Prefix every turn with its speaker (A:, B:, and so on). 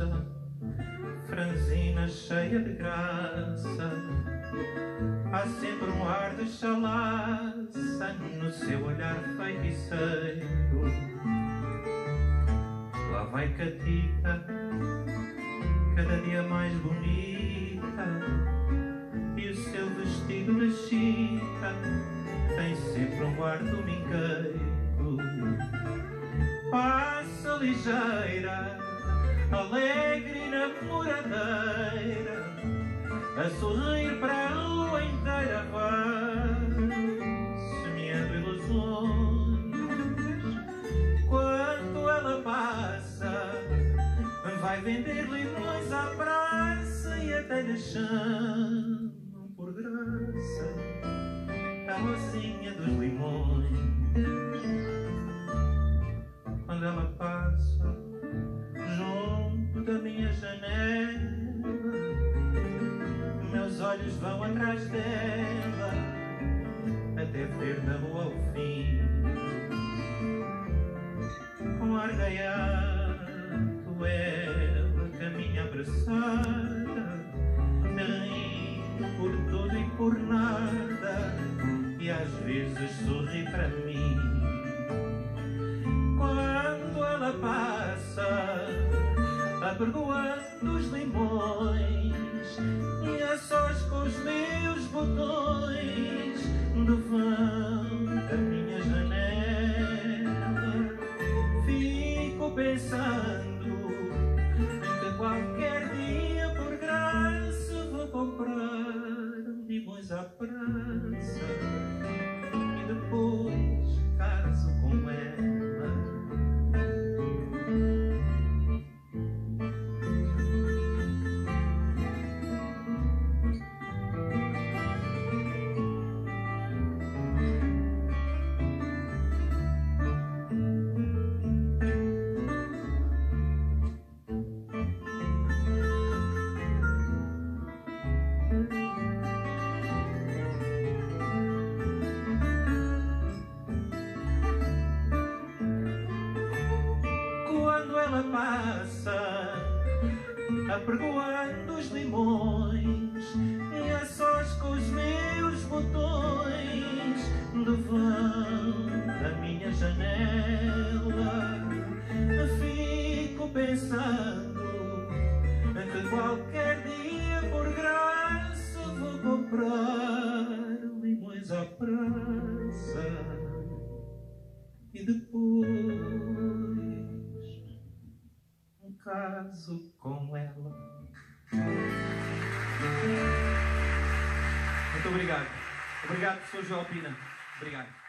A: moça, franzina cheia de graça, há sempre um ar de chalaça no seu olhar feiticeiro. Lá vai Catita, cada dia mais bonita, e o seu vestido de chita tem sempre um ar domingueiro. Passa ligeira, alegre e namoradeira, a sorrir para a rua inteira, vai semeando ilusões. Quando ela passa, vai vender limões à praça e até lhe chamam por graça a Rosinha dos Limões. Quando ela passa junto da minha janela, meus olhos vão atrás dela até ver da rua ao fim. Com ar gaiato ela caminha abraçada, rindo por tudo e por nada, e às vezes sorri para mim. Quando ela passa, apregoando os limões, e a sós com os meus botões do vão da minha janela, fico pensando que qualquer dia por graça vou comprar limões à praça e depois caso com ela. Quando ela passa, apregoando os limões, e a sós com os meus botões do vão da minha janela, fico pensando que qualquer dia por graça vou comprar limões à praça e depois caso com ela. Muito obrigado. Obrigado, professor João Pina. Obrigado.